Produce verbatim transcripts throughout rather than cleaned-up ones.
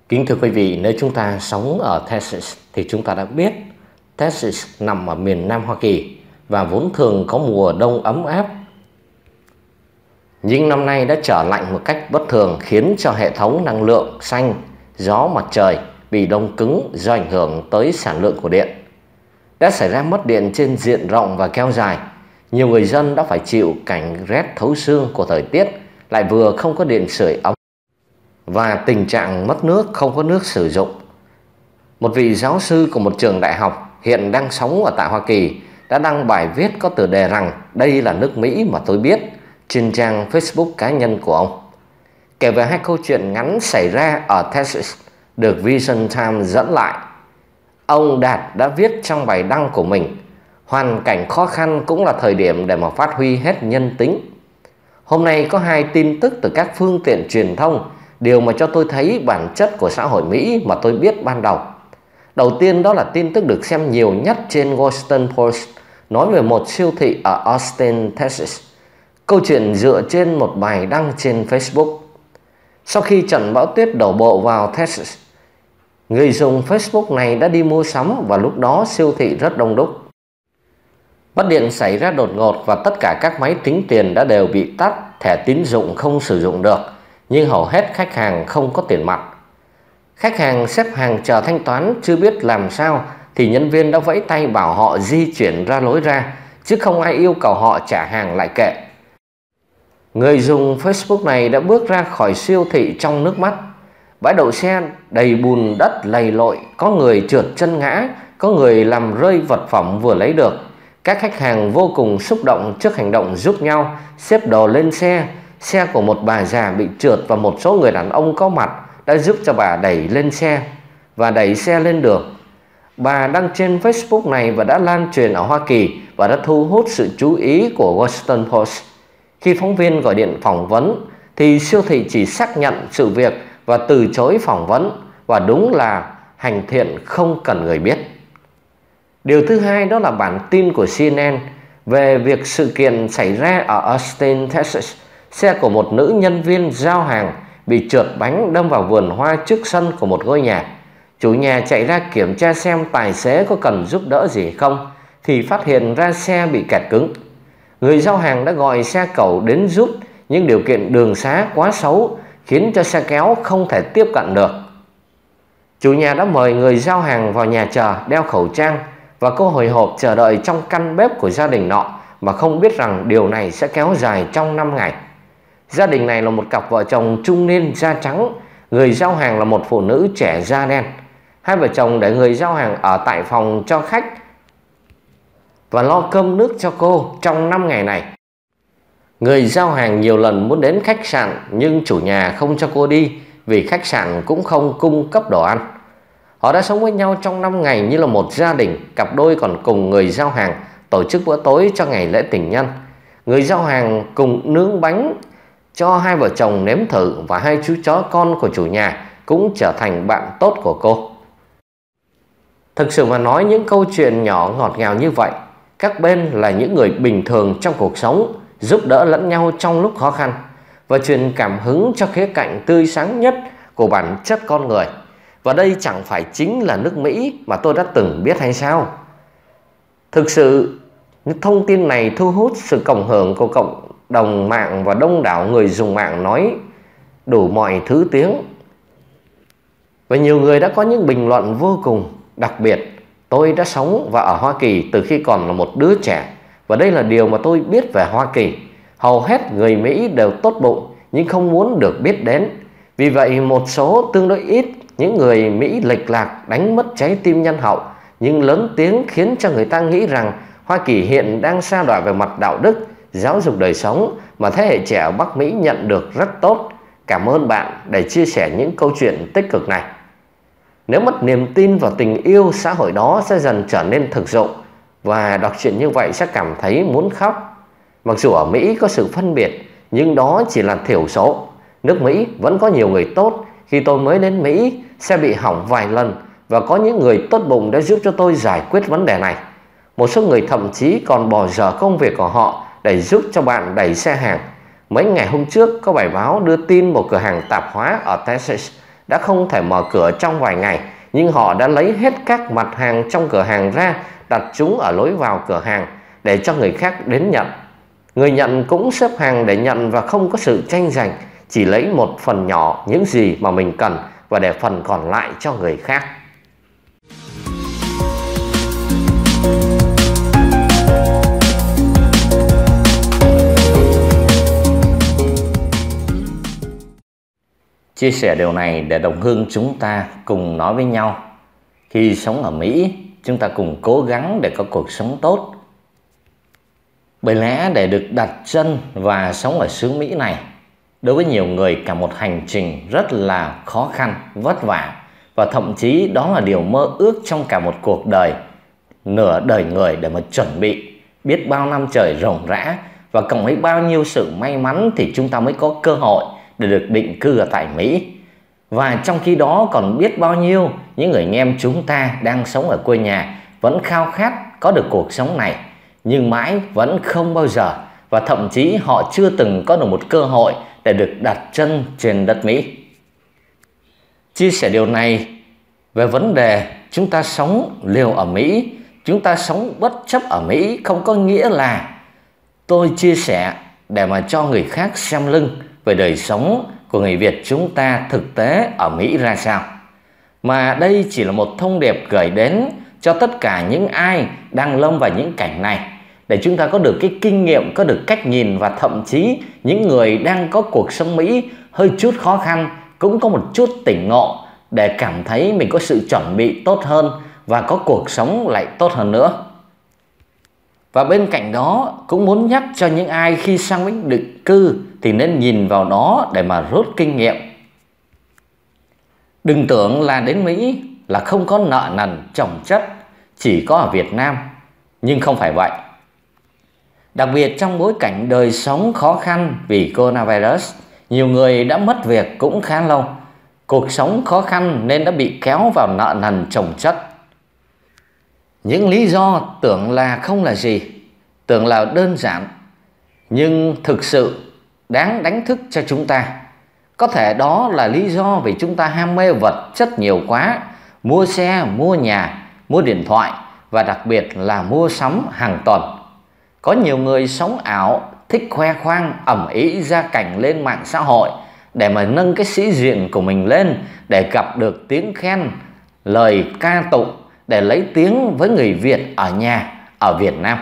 Kính thưa quý vị, nếu chúng ta sống ở Texas thì chúng ta đã biết Texas nằm ở miền Nam Hoa Kỳ và vốn thường có mùa đông ấm áp. Nhưng năm nay đã trở lạnh một cách bất thường, khiến cho hệ thống năng lượng xanh, gió mặt trời bị đông cứng do ảnh hưởng tới sản lượng của điện. Đã xảy ra mất điện trên diện rộng và kéo dài. Nhiều người dân đã phải chịu cảnh rét thấu xương của thời tiết, lại vừa không có điện sưởi ấm và tình trạng mất nước, không có nước sử dụng. Một vị giáo sư của một trường đại học hiện đang sống ở tại Hoa Kỳ đã đăng bài viết có tựa đề rằng đây là nước Mỹ mà tôi biết trên trang Facebook cá nhân của ông, kể về hai câu chuyện ngắn xảy ra ở Texas được Vision Times dẫn lại. Ông Đạt đã viết trong bài đăng của mình: hoàn cảnh khó khăn cũng là thời điểm để mà phát huy hết nhân tính. Hôm nay có hai tin tức từ các phương tiện truyền thông, điều mà cho tôi thấy bản chất của xã hội Mỹ mà tôi biết ban đầu. Đầu tiên đó là tin tức được xem nhiều nhất trên Washington Post, nói về một siêu thị ở Austin, Texas. Câu chuyện dựa trên một bài đăng trên Facebook. Sau khi trận bão tuyết đổ bộ vào Texas, người dùng Facebook này đã đi mua sắm và lúc đó siêu thị rất đông đúc. Mất điện xảy ra đột ngột và tất cả các máy tính tiền đã đều bị tắt, thẻ tín dụng không sử dụng được, nhưng hầu hết khách hàng không có tiền mặt. Khách hàng xếp hàng chờ thanh toán chưa biết làm sao thì nhân viên đã vẫy tay bảo họ di chuyển ra lối ra, chứ không ai yêu cầu họ trả hàng lại kệ. Người dùng Facebook này đã bước ra khỏi siêu thị trong nước mắt. Bãi đậu xe đầy bùn đất lầy lội, có người trượt chân ngã, có người làm rơi vật phẩm vừa lấy được. Các khách hàng vô cùng xúc động trước hành động giúp nhau xếp đồ lên xe. Xe của một bà già bị trượt và một số người đàn ông có mặt đã giúp cho bà đẩy lên xe và đẩy xe lên đường. Bà đăng trên Facebook này và đã lan truyền ở Hoa Kỳ và đã thu hút sự chú ý của Washington Post. Khi phóng viên gọi điện phỏng vấn thì siêu thị chỉ xác nhận sự việc và từ chối phỏng vấn, và đúng là hành thiện không cần người biết. Điều thứ hai đó là bản tin của C N N về việc sự kiện xảy ra ở Austin, Texas. Xe của một nữ nhân viên giao hàng bị trượt bánh đâm vào vườn hoa trước sân của một ngôi nhà. Chủ nhà chạy ra kiểm tra xem tài xế có cần giúp đỡ gì không thì phát hiện ra xe bị kẹt cứng. Người giao hàng đã gọi xe cẩu đến giúp, nhưng điều kiện đường xá quá xấu khiến cho xe kéo không thể tiếp cận được. Chủ nhà đã mời người giao hàng vào nhà chờ, đeo khẩu trang và cô hồi hộp chờ đợi trong căn bếp của gia đình nọ mà không biết rằng điều này sẽ kéo dài trong năm ngày. Gia đình này là một cặp vợ chồng trung niên da trắng, người giao hàng là một phụ nữ trẻ da đen. Hai vợ chồng để người giao hàng ở tại phòng cho khách và lo cơm nước cho cô trong năm ngày này. Người giao hàng nhiều lần muốn đến khách sạn nhưng chủ nhà không cho cô đi vì khách sạn cũng không cung cấp đồ ăn. Họ đã sống với nhau trong năm ngày như là một gia đình. Cặp đôi còn cùng người giao hàng tổ chức bữa tối cho ngày lễ tình nhân. Người giao hàng cùng nướng bánh cho hai vợ chồng nếm thử và hai chú chó con của chủ nhà cũng trở thành bạn tốt của cô. Thực sự mà nói, những câu chuyện nhỏ ngọt ngào như vậy, các bên là những người bình thường trong cuộc sống, giúp đỡ lẫn nhau trong lúc khó khăn và truyền cảm hứng cho khía cạnh tươi sáng nhất của bản chất con người. Và đây chẳng phải chính là nước Mỹ mà tôi đã từng biết hay sao? Thực sự, những thông tin này thu hút sự cộng hưởng của cộng đồng mạng và đông đảo người dùng mạng nói đủ mọi thứ tiếng. Và nhiều người đã có những bình luận vô cùng đặc biệt. Tôi đã sống và ở Hoa Kỳ từ khi còn là một đứa trẻ, và đây là điều mà tôi biết về Hoa Kỳ. Hầu hết người Mỹ đều tốt bụng nhưng không muốn được biết đến. Vì vậy một số tương đối ít những người Mỹ lệch lạc đánh mất trái tim nhân hậu, nhưng lớn tiếng khiến cho người ta nghĩ rằng Hoa Kỳ hiện đang sa đọa về mặt đạo đức, giáo dục đời sống mà thế hệ trẻ ở Bắc Mỹ nhận được rất tốt. Cảm ơn bạn để chia sẻ những câu chuyện tích cực này. Nếu mất niềm tin vào tình yêu, xã hội đó sẽ dần trở nên thực dụng, và đọc chuyện như vậy sẽ cảm thấy muốn khóc. Mặc dù ở Mỹ có sự phân biệt, nhưng đó chỉ là thiểu số. Nước Mỹ vẫn có nhiều người tốt. Khi tôi mới đến Mỹ, xe bị hỏng vài lần và có những người tốt bụng đã giúp cho tôi giải quyết vấn đề này. Một số người thậm chí còn bỏ dở công việc của họ để giúp cho bạn đẩy xe hàng. Mấy ngày hôm trước có bài báo đưa tin một cửa hàng tạp hóa ở Texas đã không thể mở cửa trong vài ngày, nhưng họ đã lấy hết các mặt hàng trong cửa hàng ra, đặt chúng ở lối vào cửa hàng để cho người khác đến nhận. Người nhận cũng xếp hàng để nhận và không có sự tranh giành, chỉ lấy một phần nhỏ những gì mà mình cần và để phần còn lại cho người khác. Chia sẻ điều này để đồng hương chúng ta cùng nói với nhau. Khi sống ở Mỹ, chúng ta cùng cố gắng để có cuộc sống tốt. Bởi lẽ để được đặt chân và sống ở xứ Mỹ này, đối với nhiều người cả một hành trình rất là khó khăn, vất vả, và thậm chí đó là điều mơ ước trong cả một cuộc đời, nửa đời người để mà chuẩn bị. Biết bao năm trời ròng rã và cộng với bao nhiêu sự may mắn thì chúng ta mới có cơ hội để được định cư ở tại Mỹ. Và trong khi đó còn biết bao nhiêu những người anh em chúng ta đang sống ở quê nhà vẫn khao khát có được cuộc sống này, nhưng mãi vẫn không bao giờ, và thậm chí họ chưa từng có được một cơ hội để được đặt chân trên đất Mỹ. Chia sẻ điều này về vấn đề chúng ta sống liều ở Mỹ, chúng ta sống bất chấp ở Mỹ, không có nghĩa là tôi chia sẻ để mà cho người khác xem lưng về đời sống của người Việt chúng ta thực tế ở Mỹ ra sao. Mà đây chỉ là một thông điệp gửi đến cho tất cả những ai đang lâm vào những cảnh này, để chúng ta có được cái kinh nghiệm, có được cách nhìn, và thậm chí những người đang có cuộc sống Mỹ hơi chút khó khăn cũng có một chút tỉnh ngộ để cảm thấy mình có sự chuẩn bị tốt hơn và có cuộc sống lại tốt hơn nữa. Và bên cạnh đó cũng muốn nhắc cho những ai khi sang Mỹ định cư thì nên nhìn vào đó để mà rút kinh nghiệm. Đừng tưởng là đến Mỹ là không có nợ nần chồng chất chỉ có ở Việt Nam, nhưng không phải vậy. Đặc biệt trong bối cảnh đời sống khó khăn vì coronavirus, nhiều người đã mất việc cũng khá lâu. Cuộc sống khó khăn nên đã bị kéo vào nợ nần chồng chất. Những lý do tưởng là không là gì, tưởng là đơn giản, nhưng thực sự đáng đánh thức cho chúng ta. Có thể đó là lý do vì chúng ta ham mê vật chất nhiều quá, mua xe, mua nhà, mua điện thoại, và đặc biệt là mua sắm hàng tuần. Có nhiều người sống ảo, thích khoe khoang, ầm ĩ ra cảnh lên mạng xã hội để mà nâng cái sĩ diện của mình lên, để gặp được tiếng khen, lời ca tụng, để lấy tiếng với người Việt ở nhà, ở Việt Nam.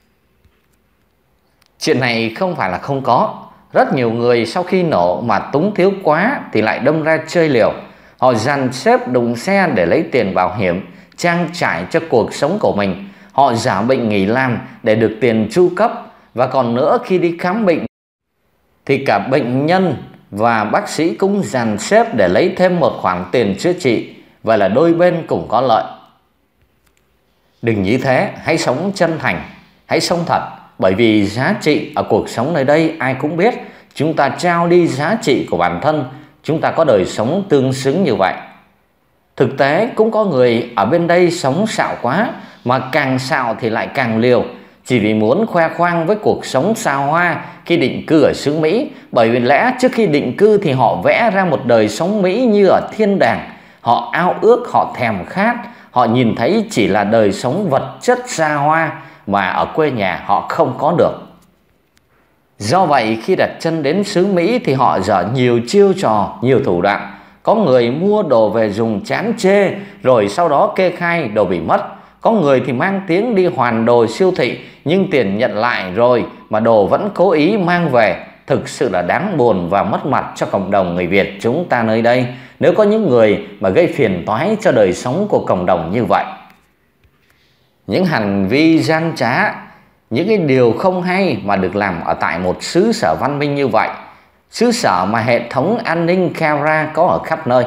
Chuyện này không phải là không có. Rất nhiều người sau khi nổ mà túng thiếu quá thì lại đâm ra chơi liều. Họ dàn xếp đụng xe để lấy tiền bảo hiểm, trang trải cho cuộc sống của mình. Họ giả bệnh nghỉ làm để được tiền chu cấp. Và còn nữa, khi đi khám bệnh thì cả bệnh nhân và bác sĩ cũng dàn xếp để lấy thêm một khoản tiền chữa trị. Vậy là đôi bên cùng có lợi. Đừng như thế, hãy sống chân thành, hãy sống thật. Bởi vì giá trị ở cuộc sống nơi đây ai cũng biết. Chúng ta trao đi giá trị của bản thân, chúng ta có đời sống tương xứng như vậy. Thực tế cũng có người ở bên đây sống xạo quá, mà càng xạo thì lại càng liều, chỉ vì muốn khoe khoang với cuộc sống xa hoa khi định cư ở xứ Mỹ. Bởi vì lẽ trước khi định cư thì họ vẽ ra một đời sống Mỹ như ở thiên đàng. Họ ao ước, họ thèm khát, họ nhìn thấy chỉ là đời sống vật chất xa hoa mà ở quê nhà họ không có được. Do vậy khi đặt chân đến xứ Mỹ thì họ dở nhiều chiêu trò, nhiều thủ đoạn. Có người mua đồ về dùng chán chê, rồi sau đó kê khai đồ bị mất. Có người thì mang tiếng đi hoàn đồ siêu thị, nhưng tiền nhận lại rồi mà đồ vẫn cố ý mang về. Thực sự là đáng buồn và mất mặt cho cộng đồng người Việt chúng ta nơi đây, nếu có những người mà gây phiền toái cho đời sống của cộng đồng như vậy. Những hành vi gian trá, những cái điều không hay mà được làm ở tại một xứ sở văn minh như vậy, xứ sở mà hệ thống an ninh camera có ở khắp nơi.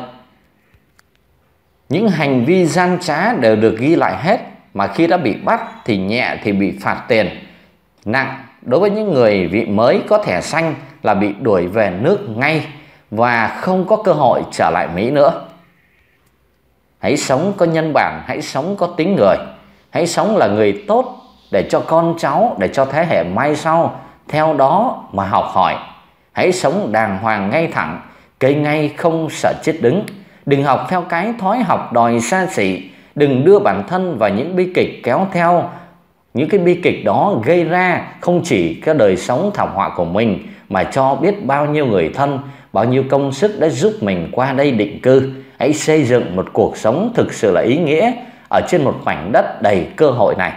Những hành vi gian trá đều được ghi lại hết, mà khi đã bị bắt thì nhẹ thì bị phạt tiền, nặng đối với những người vị mới có thẻ xanh là bị đuổi về nước ngay và không có cơ hội trở lại Mỹ nữa. Hãy sống có nhân bản, hãy sống có tính người, hãy sống là người tốt để cho con cháu, để cho thế hệ mai sau theo đó mà học hỏi. Hãy sống đàng hoàng ngay thẳng, cây ngay không sợ chết đứng. Đừng học theo cái thói học đòi xa xỉ. Đừng đưa bản thân vào những bi kịch kéo theo. Những cái bi kịch đó gây ra không chỉ cái đời sống thảm họa của mình, mà cho biết bao nhiêu người thân, bao nhiêu công sức đã giúp mình qua đây định cư. Hãy xây dựng một cuộc sống thực sự là ý nghĩa ở trên một mảnh đất đầy cơ hội này.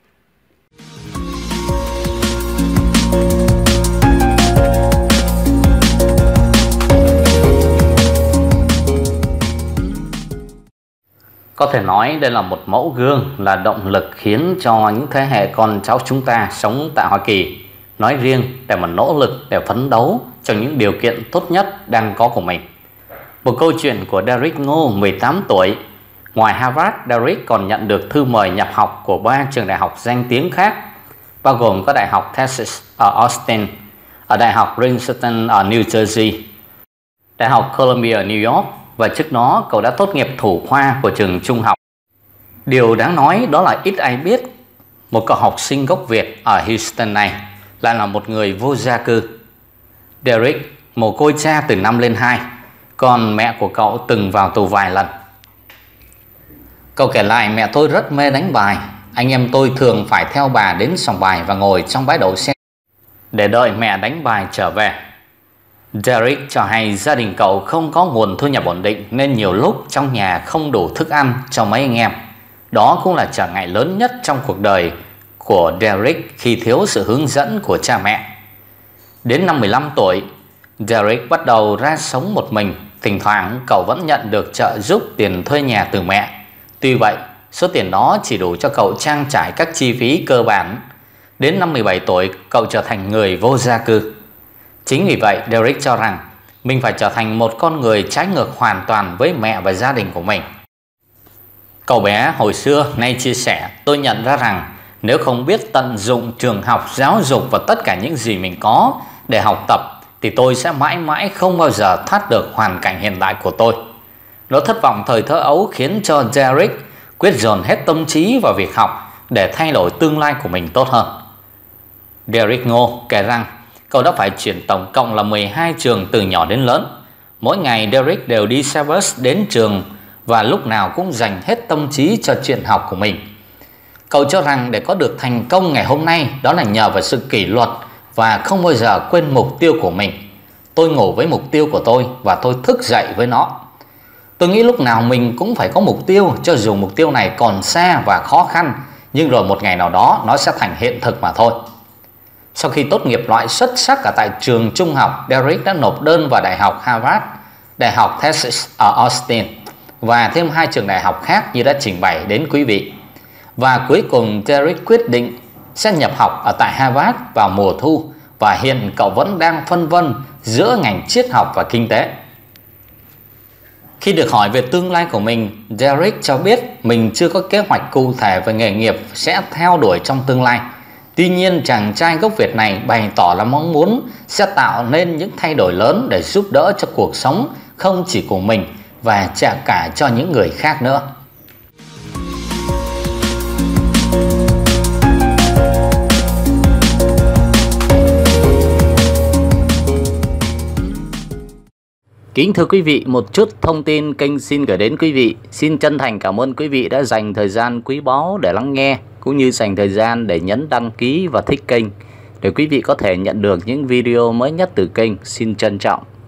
Có thể nói đây là một mẫu gương, là động lực khiến cho những thế hệ con cháu chúng ta sống tại Hoa Kỳ nói riêng để mà nỗ lực, để phấn đấu trong những điều kiện tốt nhất đang có của mình. Một câu chuyện của Derrick Ngô, mười tám tuổi. Ngoài Harvard, Derrick còn nhận được thư mời nhập học của ba trường đại học danh tiếng khác, bao gồm có Đại học Texas ở Austin, ở Đại học Princeton ở New Jersey, Đại học Columbia ở New York, và trước đó cậu đã tốt nghiệp thủ khoa của trường trung học. Điều đáng nói đó là ít ai biết một cậu học sinh gốc Việt ở Houston này lại là một người vô gia cư. Derrick mồ côi cha từ năm lên hai, còn mẹ của cậu từng vào tù vài lần. Cậu kể lại, mẹ tôi rất mê đánh bài. Anh em tôi thường phải theo bà đến sòng bài và ngồi trong bãi đậu xe để đợi mẹ đánh bài trở về. Derrick cho hay gia đình cậu không có nguồn thu nhập ổn định, nên nhiều lúc trong nhà không đủ thức ăn cho mấy anh em. Đó cũng là trở ngại lớn nhất trong cuộc đời của Derrick khi thiếu sự hướng dẫn của cha mẹ. Đến năm mười lăm tuổi, Derrick bắt đầu ra sống một mình. Thỉnh thoảng cậu vẫn nhận được trợ giúp tiền thuê nhà từ mẹ. Tuy vậy, số tiền đó chỉ đủ cho cậu trang trải các chi phí cơ bản. Đến năm mười bảy tuổi, cậu trở thành người vô gia cư. Chính vì vậy, Derrick cho rằng mình phải trở thành một con người trái ngược hoàn toàn với mẹ và gia đình của mình. Cậu bé hồi xưa nay chia sẻ, tôi nhận ra rằng nếu không biết tận dụng trường học, giáo dục và tất cả những gì mình có để học tập, thì tôi sẽ mãi mãi không bao giờ thoát được hoàn cảnh hiện tại của tôi. Nỗi thất vọng thời thơ ấu khiến cho Derrick quyết dồn hết tâm trí vào việc học để thay đổi tương lai của mình tốt hơn. Derrick Ngô kể rằng cậu đã phải chuyển tổng cộng là mười hai trường từ nhỏ đến lớn. Mỗi ngày Derrick đều đi xe bus đến trường và lúc nào cũng dành hết tâm trí cho chuyện học của mình. Cậu cho rằng để có được thành công ngày hôm nay, đó là nhờ vào sự kỷ luật và không bao giờ quên mục tiêu của mình. Tôi ngủ với mục tiêu của tôi và tôi thức dậy với nó. Tôi nghĩ lúc nào mình cũng phải có mục tiêu, cho dù mục tiêu này còn xa và khó khăn, nhưng rồi một ngày nào đó nó sẽ thành hiện thực mà thôi. Sau khi tốt nghiệp loại xuất sắc ở tại trường trung học, Derrick đã nộp đơn vào Đại học Harvard, Đại học Texas ở Austin và thêm hai trường đại học khác như đã trình bày đến quý vị. Và cuối cùng Derrick quyết định sẽ nhập học ở tại Harvard vào mùa thu, và hiện cậu vẫn đang phân vân giữa ngành triết học và kinh tế. Khi được hỏi về tương lai của mình, Derrick cho biết mình chưa có kế hoạch cụ thể về nghề nghiệp sẽ theo đuổi trong tương lai. Tuy nhiên, chàng trai gốc Việt này bày tỏ là mong muốn sẽ tạo nên những thay đổi lớn để giúp đỡ cho cuộc sống không chỉ của mình và cả cho những người khác nữa. Kính thưa quý vị, một chút thông tin kênh xin gửi đến quý vị. Xin chân thành cảm ơn quý vị đã dành thời gian quý báu để lắng nghe, cũng như dành thời gian để nhấn đăng ký và thích kênh để quý vị có thể nhận được những video mới nhất từ kênh. Xin trân trọng.